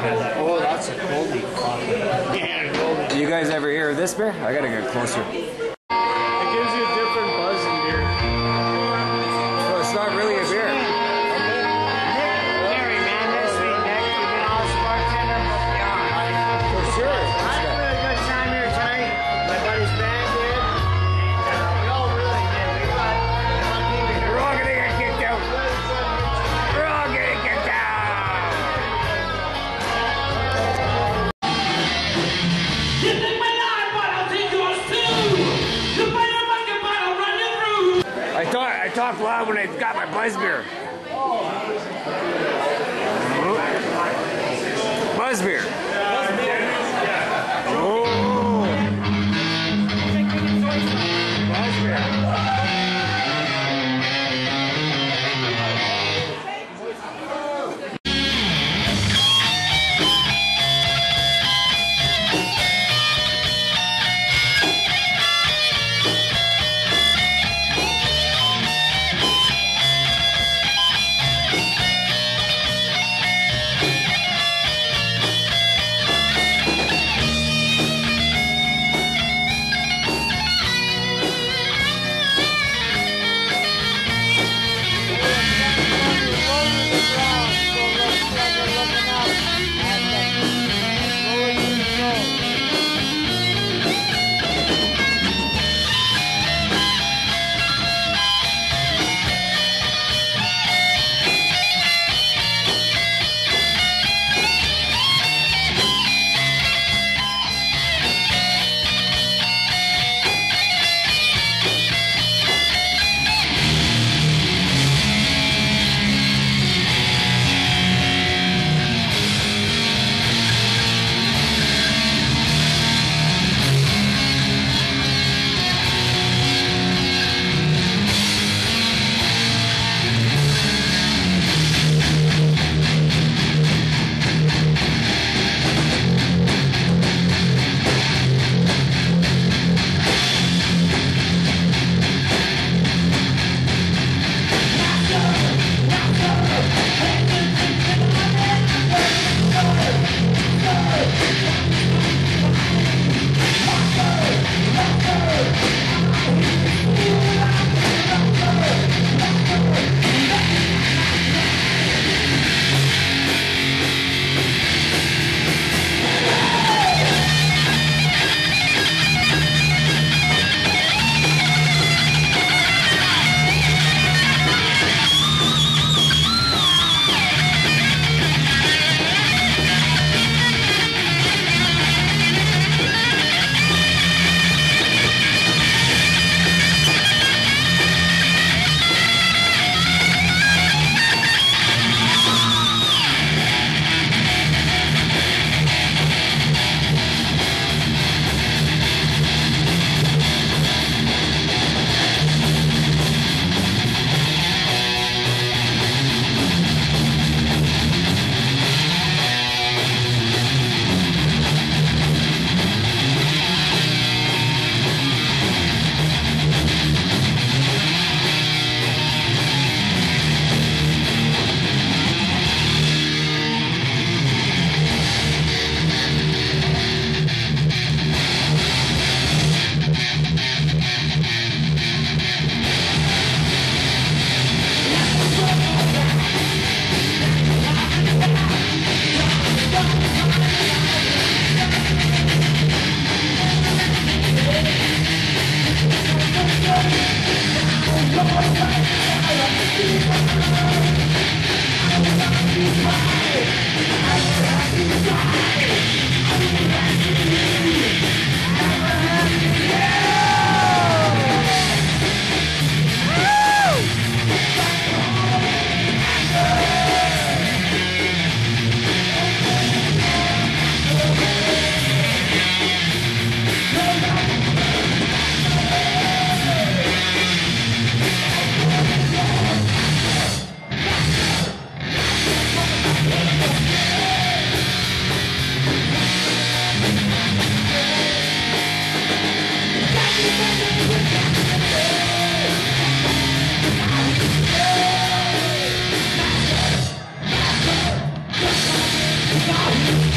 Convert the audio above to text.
Oh, that's a Goldie. Yeah, Goldie. You guys ever hear of this beer? I gotta get closer. It gives you a different buzz in beer. Well, it's not really a beer. Gary, man, this week, Nick, you've been all bartender, but beyond. For sure. I had a really good time here tonight. My buddy's band did. And we all really did. We got lucky. We're all gonna get kicked out. We're all gonna get down. You take my life, but I'll take yours too. You better rock it, but I'll run you through. I talked loud when I got my buzz beer. Buzz beer. Oh. Buzz beer. Stop!